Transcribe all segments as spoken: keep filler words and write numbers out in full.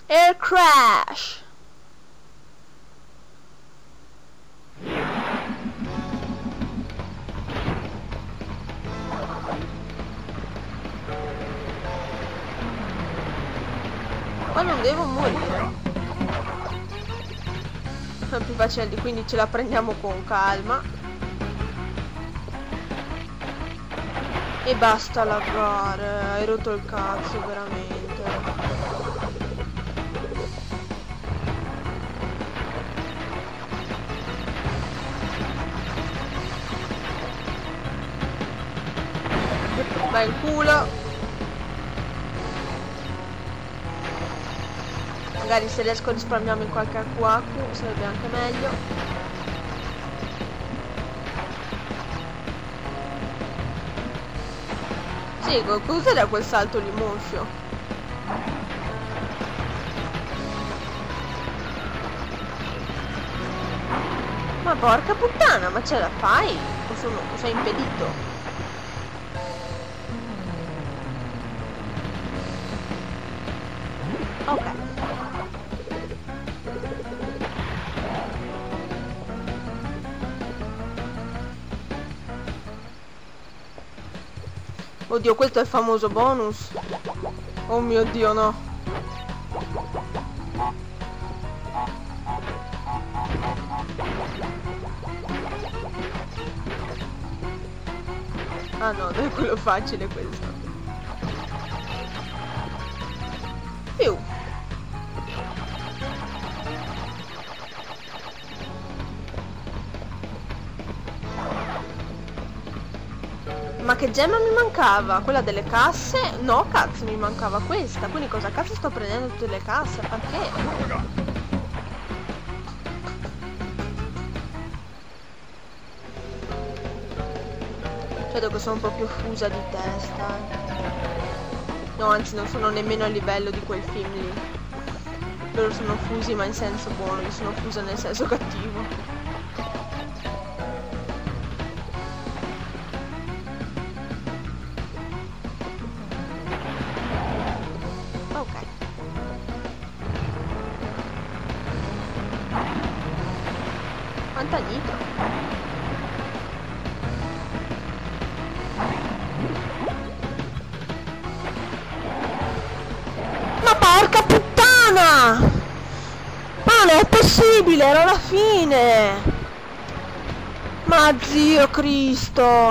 Air crash. Ma non devo morire. È più facile, quindi ce la prendiamo con calma. E basta laggare, hai rotto il cazzo veramente. Vai in culo. Magari se riesco a risparmiarmi in qualche acqu acqu sarebbe anche meglio. Sì, cos'era quel salto lì monfio? Ma porca puttana, ma ce la fai? O sono, o sei impedito? Ok. Oddio, questo è il famoso bonus. Oh mio Dio, no. Ah no, è quello facile questo. Più. Ma che gemma mi mancava? Quella delle casse? No, cazzo, mi mancava questa. Quindi cosa cazzo sto prendendo tutte le casse? Perché? Credo che sono un po' più fusa di testa. No, anzi, non sono nemmeno a livello di quel film lì. Loro sono fusi ma in senso buono, io sono fusa nel senso cattivo. Quanta nitro? Ma porca puttana! Ma non è possibile, era la fine! Ma zio Cristo!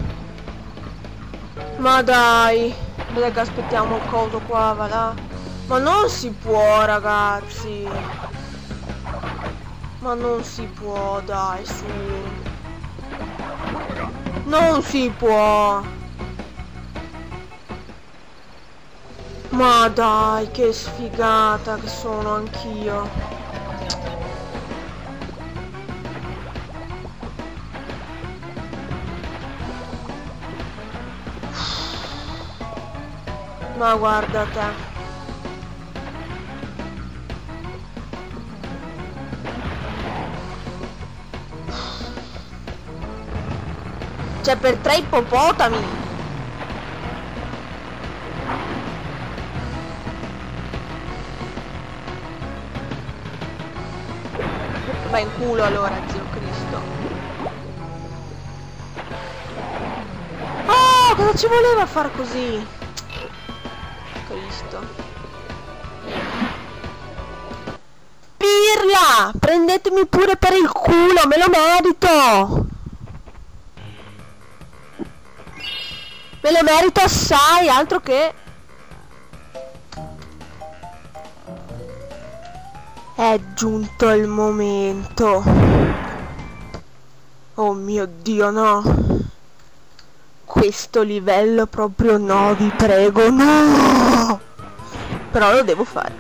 Ma dai! Vedete che aspettiamo il coso qua, va là? Ma non si può, ragazzi! Ma non si può, dai, su. Non si può. Ma dai, che sfigata che sono anch'io. Ma guarda te. Cioè, per tre ippopotami. Vai in culo allora, zio Cristo. Oh, cosa ci voleva far così? Cristo. Pirla! Prendetemi pure per il culo, me lo merito! Me lo merito assai, altro che... È giunto il momento. Oh mio Dio, no. Questo livello proprio no, vi prego, no! Però lo devo fare.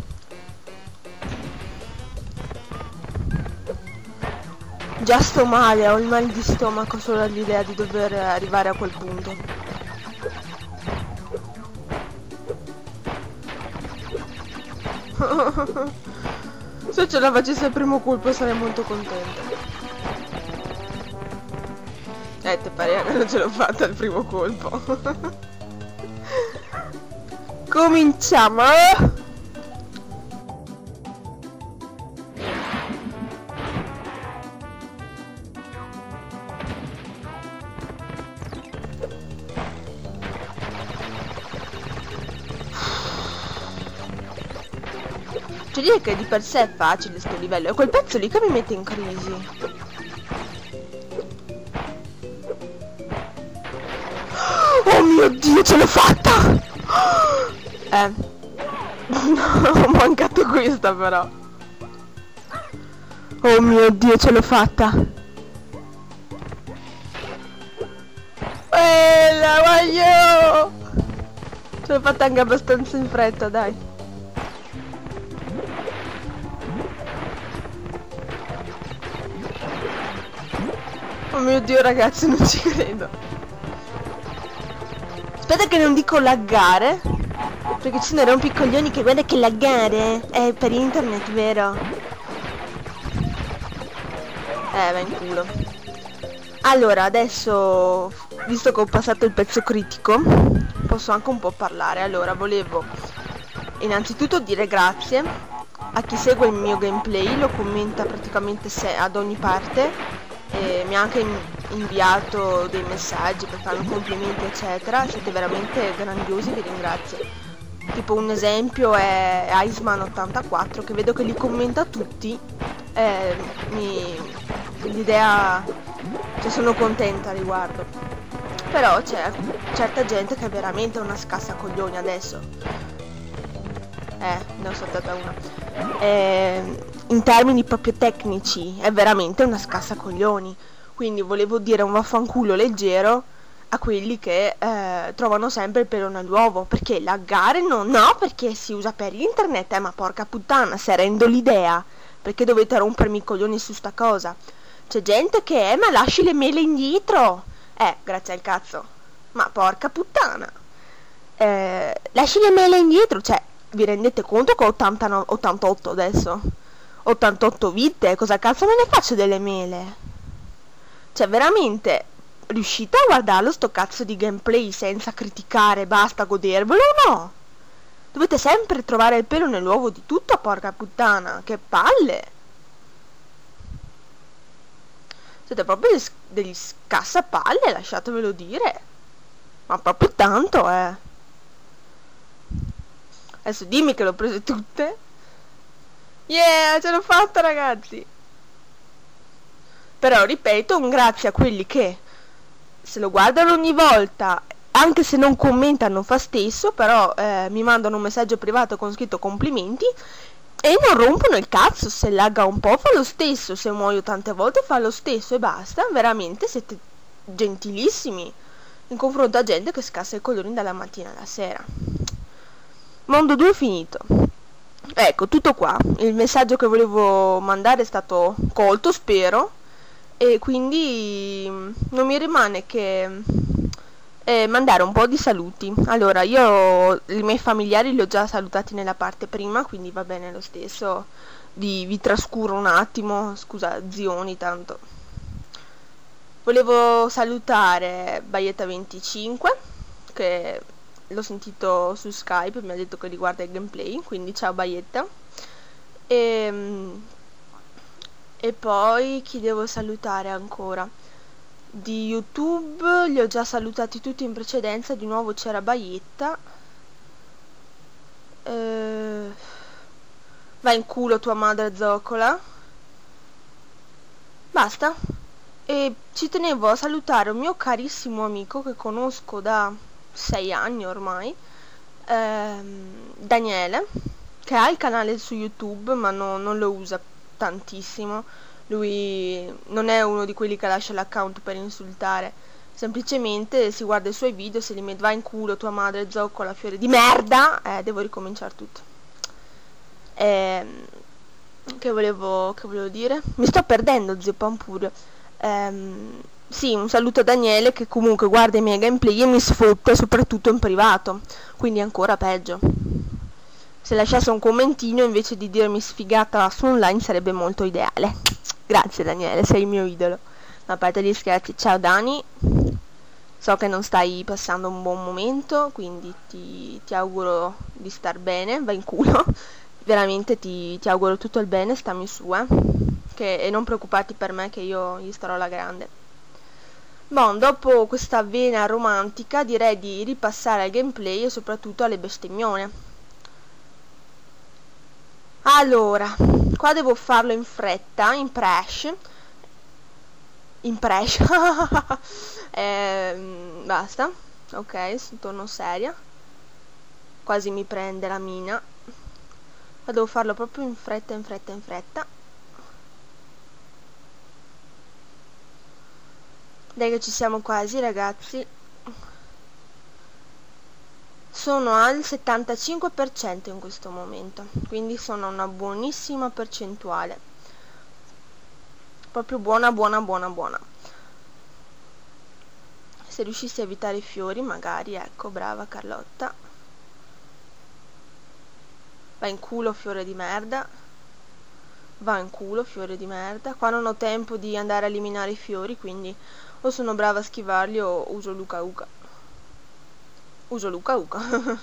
Già sto male, ho il mal di stomaco solo all'idea di dover arrivare a quel punto. Se ce la facessi al primo colpo sarei molto contenta. Eh, te pare che non ce l'ho fatta al primo colpo. Cominciamo. Cioè dire che di per sé è facile sto livello. È quel pezzo lì che mi mette in crisi. Oh mio Dio, ce l'ho fatta! Eh. Ho mancato questa però. Oh mio Dio, ce l'ho fatta. Eh, la voglio! Ce l'ho fatta anche abbastanza in fretta, dai. Oh mio Dio, ragazzi, non ci credo. Aspetta che non dico laggare, perché ci sono rompicoglioni che guarda che laggare è per internet, vero? Eh, va in culo. Allora, adesso, visto che ho passato il pezzo critico, posso anche un po' parlare. Allora, volevo innanzitutto dire grazie a chi segue il mio gameplay, lo commenta praticamente se ad ogni parte. E mi ha anche inviato dei messaggi per farmi complimenti eccetera. Siete veramente grandiosi, vi ringrazio. Tipo un esempio è Iceman ottantaquattro, che vedo che li commenta tutti. eh, mi l'idea, cioè sono contenta a riguardo. Però c'è certa gente che è veramente una scassacoglioni adesso. Eh, ne ho saltata una. Eh, in termini proprio tecnici è veramente una scassacoglioni. Quindi volevo dire un vaffanculo leggero a quelli che eh, trovano sempre il pelo nell'uovo. Perché laggare no, no, perché si usa per internet, eh, ma porca puttana, se rendo l'idea, perché dovete rompermi i coglioni su sta cosa? C'è gente che è, ma lasci le mele indietro. Eh, grazie al cazzo. Ma porca puttana. Eh, lasci le mele indietro, cioè, vi rendete conto che ho ottantanove, ottantotto adesso? ottantotto vite, cosa cazzo me ne faccio delle mele? Cioè, veramente, riuscite a guardarlo sto cazzo di gameplay senza criticare, basta godervelo o no? Dovete sempre trovare il pelo nell'uovo di tutto, porca puttana, che palle! Siete proprio degli, degli scassapalle, lasciatevelo dire. Ma proprio tanto, eh. Adesso dimmi che l'ho prese tutte. Yeah, ce l'ho fatta, ragazzi. Però, ripeto, un grazie a quelli che se lo guardano ogni volta, anche se non commentano fa stesso, però eh, mi mandano un messaggio privato con scritto complimenti e non rompono il cazzo. Se lagga un po' fa lo stesso, se muoio tante volte fa lo stesso e basta. Veramente siete gentilissimi in confronto a gente che scassa i colori dalla mattina alla sera. Mondo due finito. Ecco, tutto qua. Il messaggio che volevo mandare è stato colto, spero, e quindi non mi rimane che eh, mandare un po' di saluti. Allora, io i miei familiari li ho già salutati nella parte prima, quindi va bene lo stesso. Vi, vi trascuro un attimo, scusa zioni, tanto. Volevo salutare Baietta venticinque, che l'ho sentito su Skype, mi ha detto che riguarda il gameplay, quindi ciao Baietta. E, e poi chi devo salutare ancora? Di YouTube li ho già salutati tutti in precedenza, di nuovo c'era Baietta. Eh, vai in culo tua madre zoccola. Basta. E ci tenevo a salutare un mio carissimo amico che conosco da sei anni ormai, ehm, Daniele, che ha il canale su YouTube ma no, non lo usa tantissimo. Lui non è uno di quelli che lascia l'account per insultare, semplicemente si guarda i suoi video, se li mette va in culo tua madre zoccola fiore di merda. Eh, devo ricominciare tutto. Eh, che volevo che volevo dire? Mi sto perdendo, zio Pampur. Ehm, sì, un saluto a Daniele che comunque guarda i miei gameplay e mi sfotta soprattutto in privato, quindi ancora peggio. Se lasciasse un commentino invece di dirmi sfigata su online sarebbe molto ideale. Grazie Daniele, sei il mio idolo. A parte gli scherzi, ciao Dani, so che non stai passando un buon momento, quindi ti, ti auguro di star bene, vai in culo. Veramente ti, ti auguro tutto il bene, stammi su, eh. Che, e non preoccuparti per me che io gli starò alla grande. Bon, dopo questa vena romantica direi di ripassare al gameplay e soprattutto alle bestemmione. Allora, qua devo farlo in fretta, in presh. In presh. eh, basta. Ok, torno seria. Quasi mi prende la mina. Ma devo farlo proprio in fretta, in fretta, in fretta. Dai che ci siamo quasi, ragazzi. Sono al settantacinque per cento in questo momento, quindi sono una buonissima percentuale. Proprio buona, buona, buona, buona. Se riuscissi a evitare i fiori, magari, ecco, brava Carlotta. Va in culo, fiore di merda. Va in culo, fiore di merda. Qua non ho tempo di andare a eliminare i fiori, quindi o sono brava a schivarli o uso Luca Uca. Uso Luca Uca.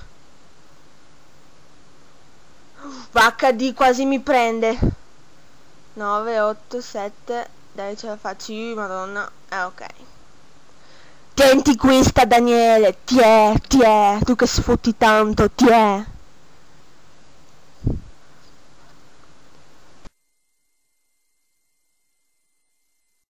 Vacca di, quasi mi prende. nove, otto, sette. Dai, ce la faccio io, madonna. Eh, ok. Tienti questa, Daniele. Tiè, tiè. Tu che sfotti tanto, tiè.